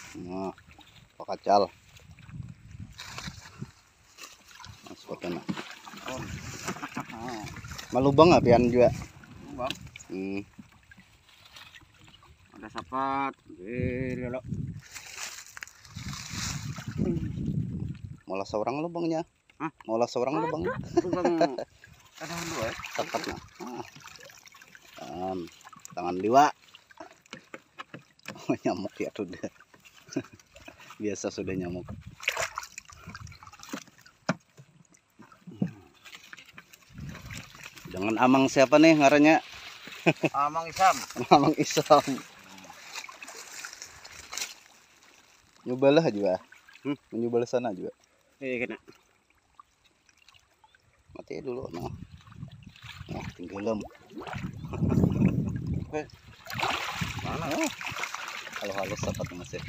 Nah, pakacal. Spot na. Malubang pian juga. Lubang. Ada sapat. Lolo. Mola seorang lubangnya. Hah? Mola seorang lubang. Lubang. Ada dua ya. Tepat nah. Tangan liwa. Oh, nyamuk ya sudah. Biasa sudah nyamuk. Dengan amang siapa nih ngarannya? Amang Isam. Amang Isam. Nyobalah juga. Mencoba sana juga. Kena. Mati dulu nah. Nah, tenggelam. Mana? Kalau halus dapat masih.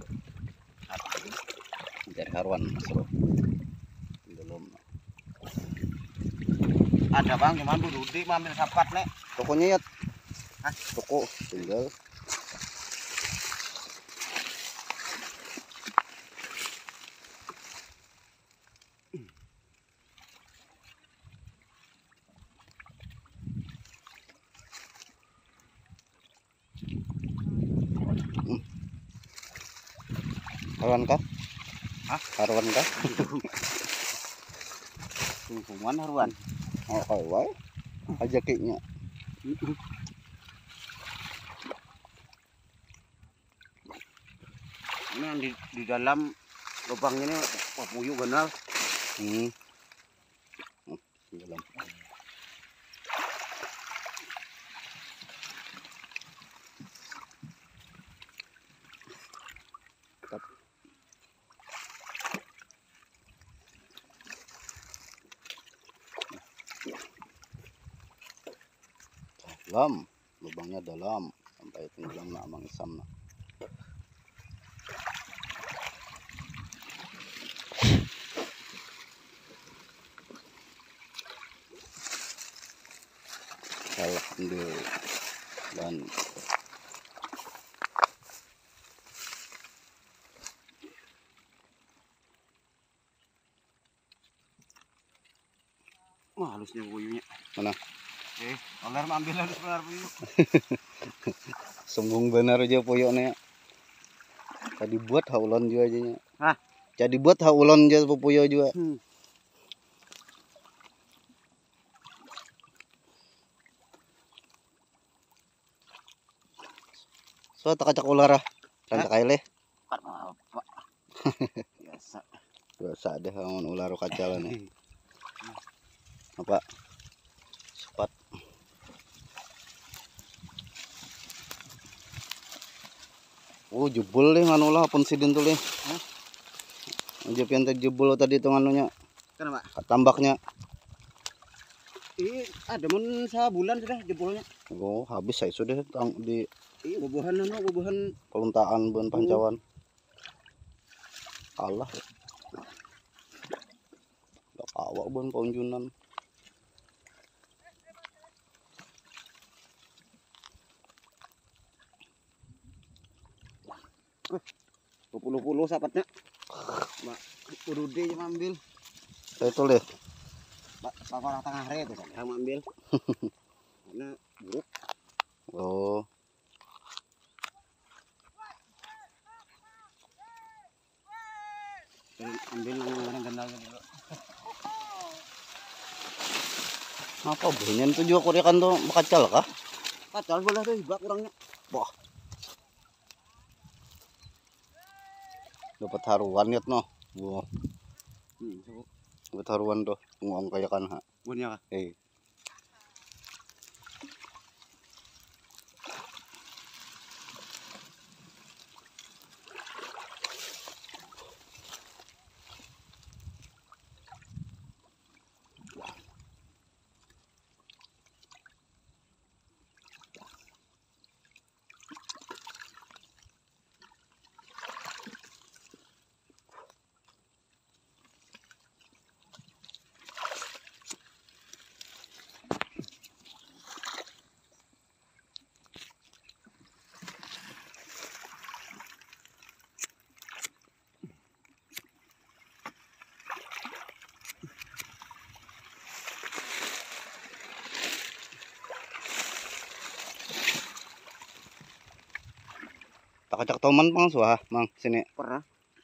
Dari haruan masuk. Tenggelam. Ada bang, cuman Bu Rudi ambil sapat nek. Tokonya ya. Hah? Toko tinggal. Haruan kah? Hah? Haruan kah? Tungkungan haruan. Oh, kawai. Ajaknya. Ini yang di dalam lubangnya ini puyuh benar. Dalam. Dalam, lubangnya dalam sampai tenggelam nak Amang Isam nak. Dan Wah, halusnya puyuhnya. mana? Oler ambil halus benar puyuh. Sungguh benar aja puyoknya. Tadi buat haulon juga aja. Hah? Jadi buat haulon aja puyo juga. So tak kacak ular dan kaile. Apa? Biasa. Biasa deh lawan ular kacalan nih. Apa? Cepat. Oh, jebol deh nganulah pun sidin tuh deh. Aja pian jebol tadi tuh nganunya. Kenapa? Tambaknya. Ada mun sebulan sudah jebolnya. Oh, habis saya sudah di Bubuhan peluntaan ben pancauan. Allah. Dak awak ben paunjunan. Puluh sapatnya. Mak Rudi cuma ambil. Saya itu deh. Pakola tengah re itu saya ambil. Karena buruk. Oh. Ambil yang gendal dulu. Apa bunyian tuh juga korekan tuh bakacal kah? Kacal bola tuh juga kurangnya. Wah. Dapat haruan ya noh. Wah. Dapat haruan tuh. Ngomong kayak kan ha. Bunya kah? Tak kacak toman pang suah, Mang, sini. Pernah.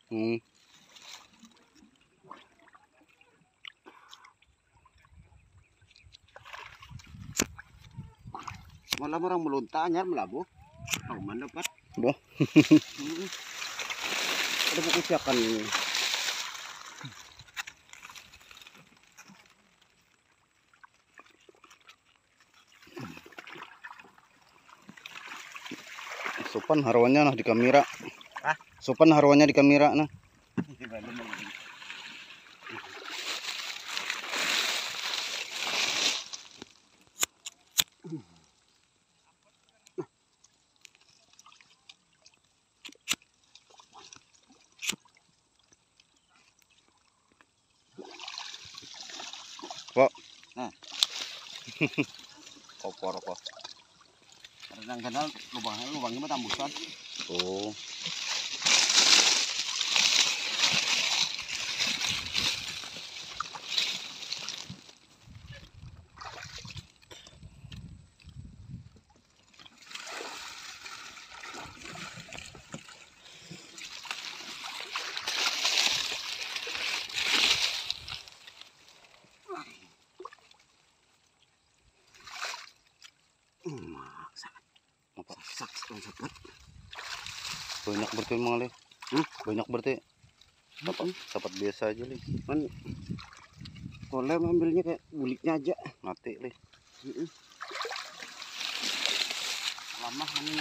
Malam orang melunta anyar melabuh. Toman dapat. Duh. Ada buku siapkan ini. Sopan harwanya nah di kamera. Hah? Sopan harwanya di kamera nah. Kok? Nah. Kopor kok. Kadang-kadang lubangnya mah tambusan. Oh. Banyak berarti Mang Le. Banyak berarti. Dapat biasa aja Le. Kan boleh ambilnya kayak buliknya aja. Mati Le. Lama ini.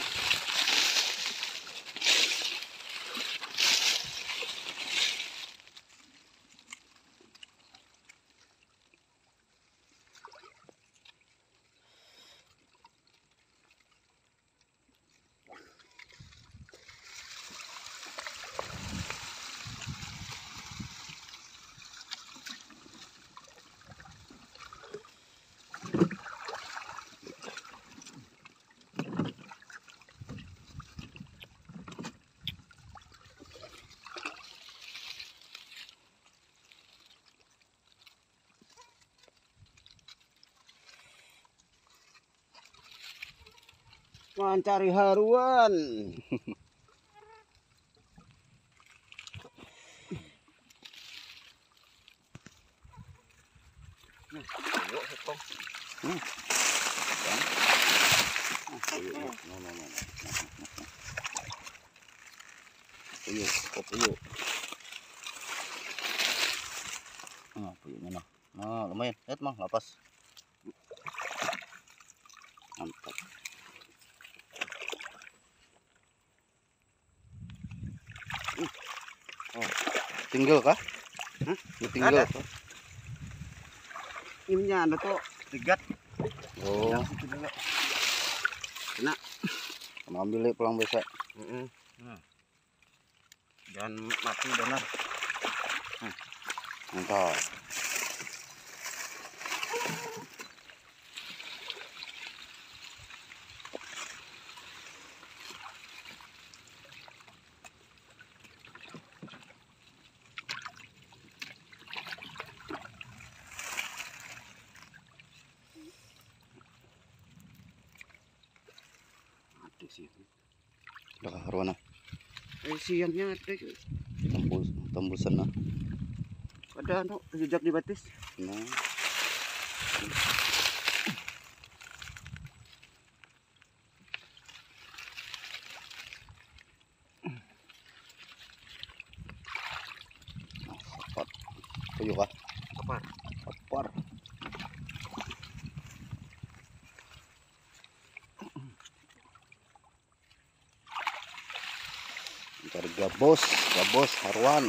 Mencari haruan. Puyuh. Nah, puyuhnya nah. Nah, lumayan. Lihat Mang, lapas. Mantap. Oh, tinggal kah? Tinggal kah? Ini ada tuh tigat. Oh, Kena. ambil Le pulang besok. Jangan mati benar. Mantap. Udah karuana. Siangnya ada. Tembusan nah. Ada jejak di batis. Nah. Sapat. Puyuh kah? Kopor. Mencari gabos haruan.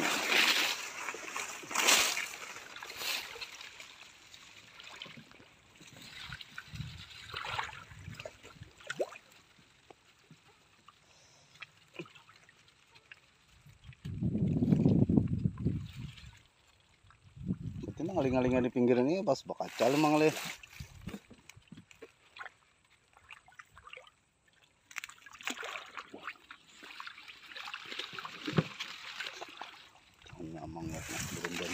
Itu ngaling-ngaling di pinggir ini pas bakacal Mang Le. Hanya Mang lihat nah turun dari.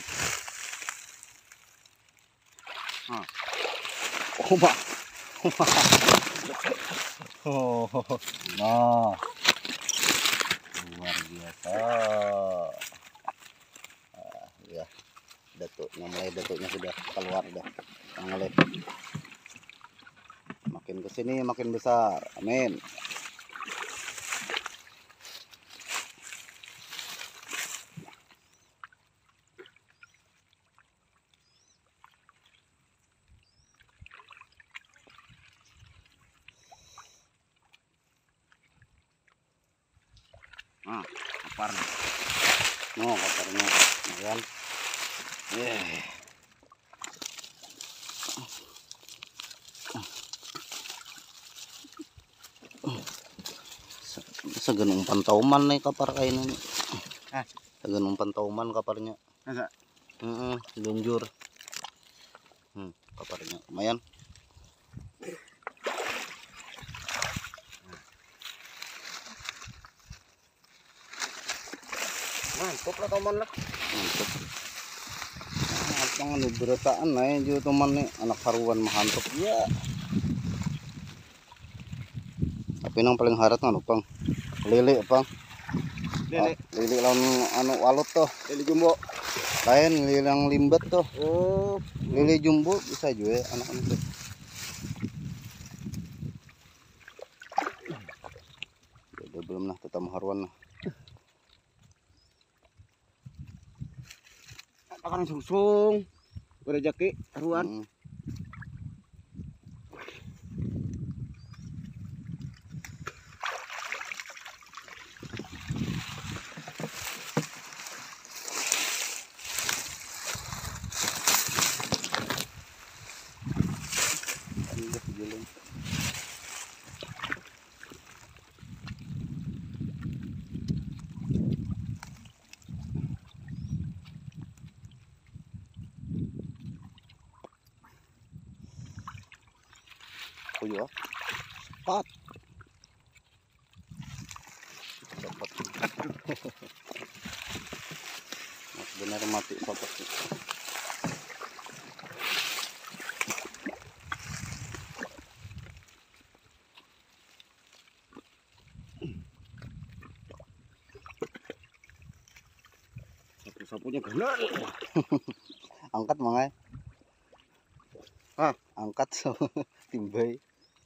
Oh, Mak. Oh, nah. Ya, datuknya sudah keluar udah. Mengalir. Makin ke sini makin besar. Amin. Nah, kapar. Oh, kaparnya. Kan. Segenung pantauman nih kapar kain ini. Segenung pantauman kaparnya. Masa? Lunjur. Kaparnya lumayan. Mantap lah teman lah. Mantap. Apa berataan nih juga teman nih anak haruan mantap ya. Tapi yang paling harat kan Pang. Lele Pang. Lele lawan anu walut tuh. Lele jumbo. Lain lele yang limbat tuh. Oh, Lele jumbo bisa juga anak-anak tuh. Udah belum nah tetap haruan nah. akan susung. Berejaki haruan. Kuyo. Pat. Dapat. Benar mati sobat. Sapunya benar. Angkat mangai. Angkat so timbai.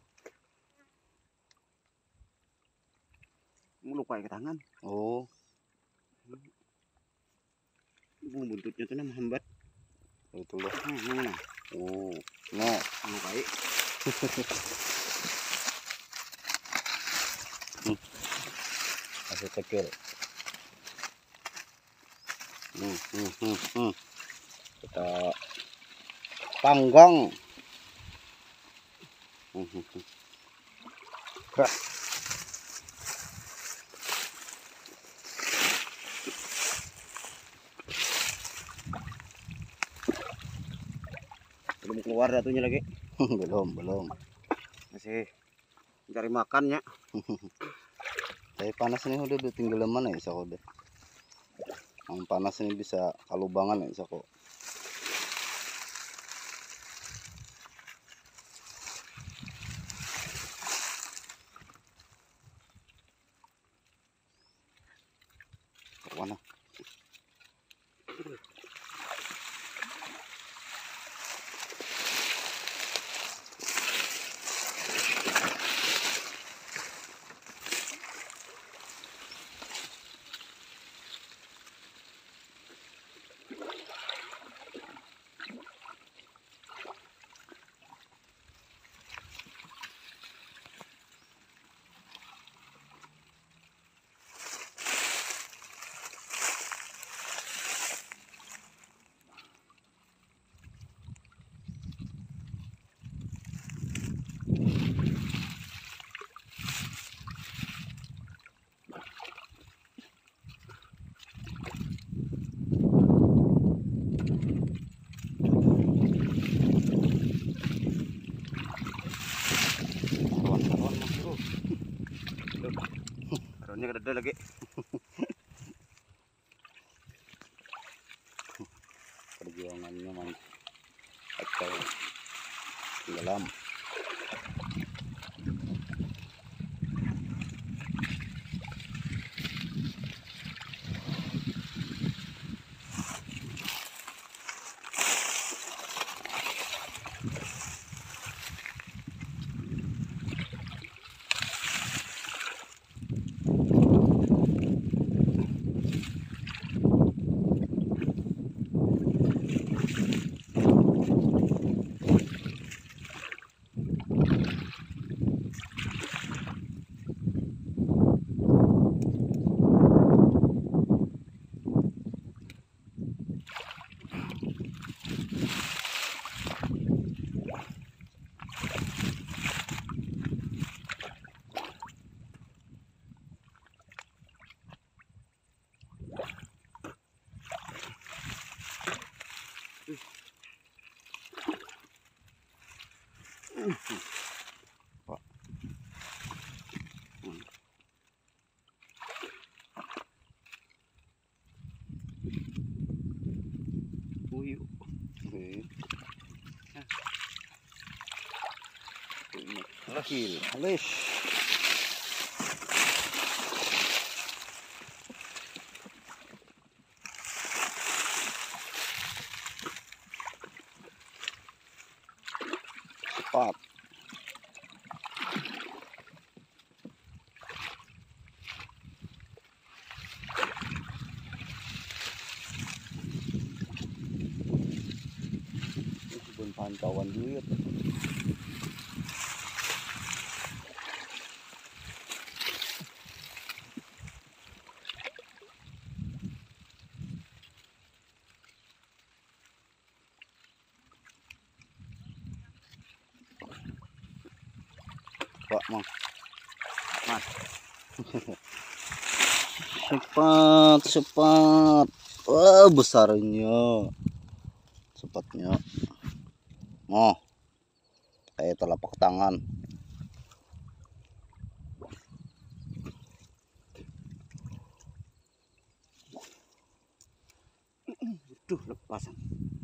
Melukai ke tangan. Oh, Buntutnya tuh menghambat. itu loh. Mana? Oh, no. Melukai. Masih kecil. Kita panggang. Belum keluar datunya lagi. belum. Masih mencari makannya. Tapi panas nih udah tinggal mana ya sako deh. Yang panas ini bisa kalubangan ya sako. Mana? Ini gede lagi. Perjuangannya mantap. Atau tenggelam. Puyo. Okay. Lakil. Alis. Cepat. Ibon pantauan duit. Pak, Mang. Mas. Cepat, cepat. Wah, besarnya. Cepatnya. Oh. Kayak telapak tangan. Duh, lepasan.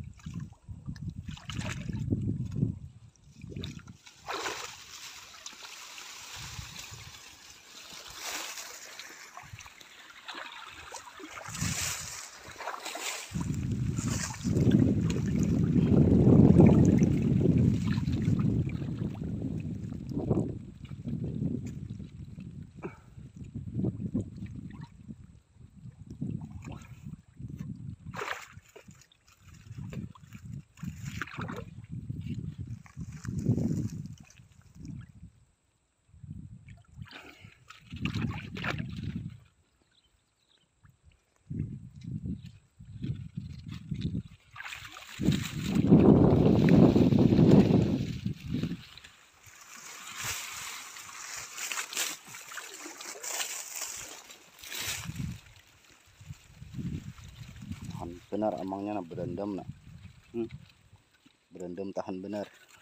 Tahan benar amangnya nak berendam nak. Berendam tahan benar.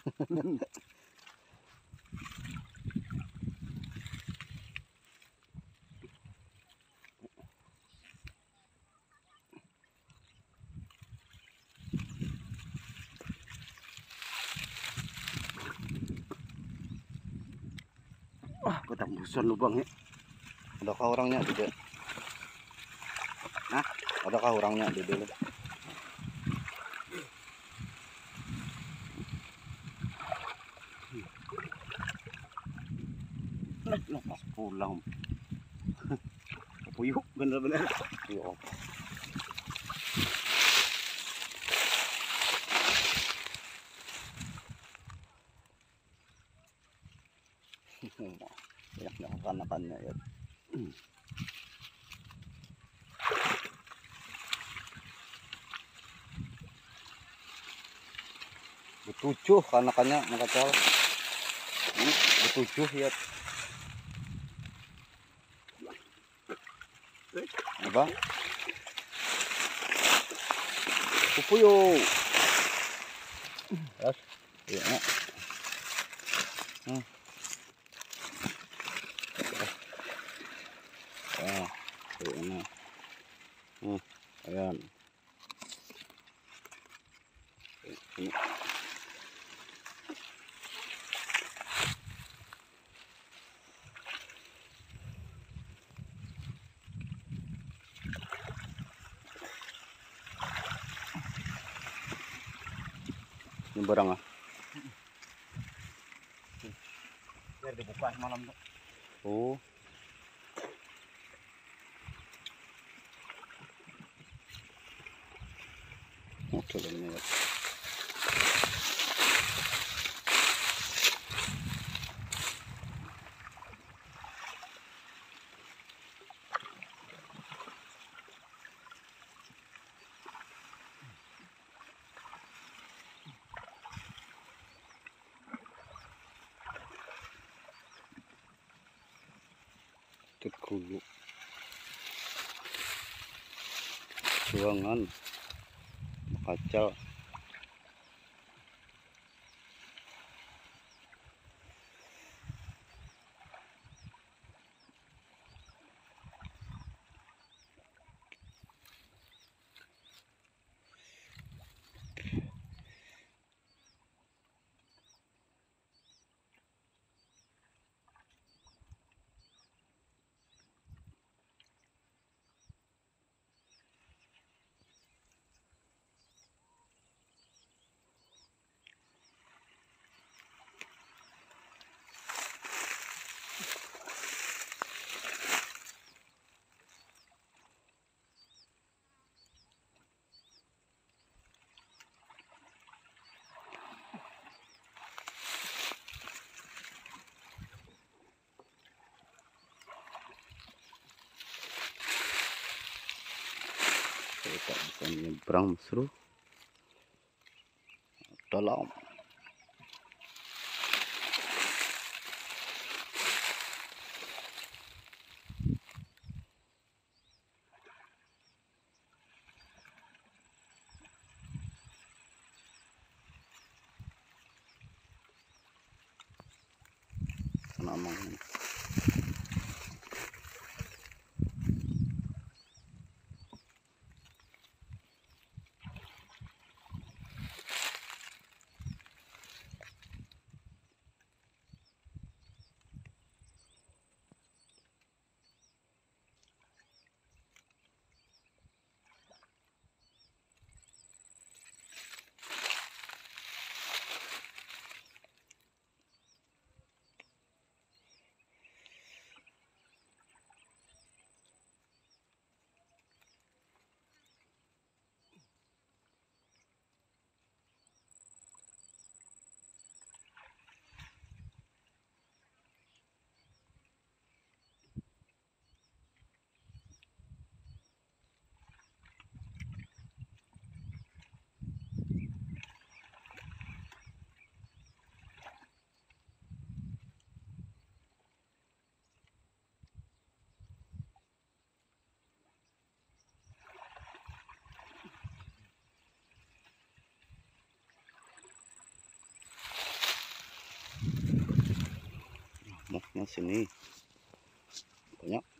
Wah, ketembusan lubangnya. Adakah orangnya tidak? Nah, Adakah orangnya di dulu? lepas pulang. Puyo, bener-bener. Iya. Banyak kanakannya ya. Betujuh kanakannya mengkacau. Betujuh ya. Apa? Pupuyo. Yes. Iya. Ah, ini. Ayan. Ini. Ini barang ah. Biar dibuka malam tuh. Oh. Oke, ini ya. Tegulu. Juangan. Kacau. Saya tak bisa menyeberang mesru. Dalam. Namang sini banyak.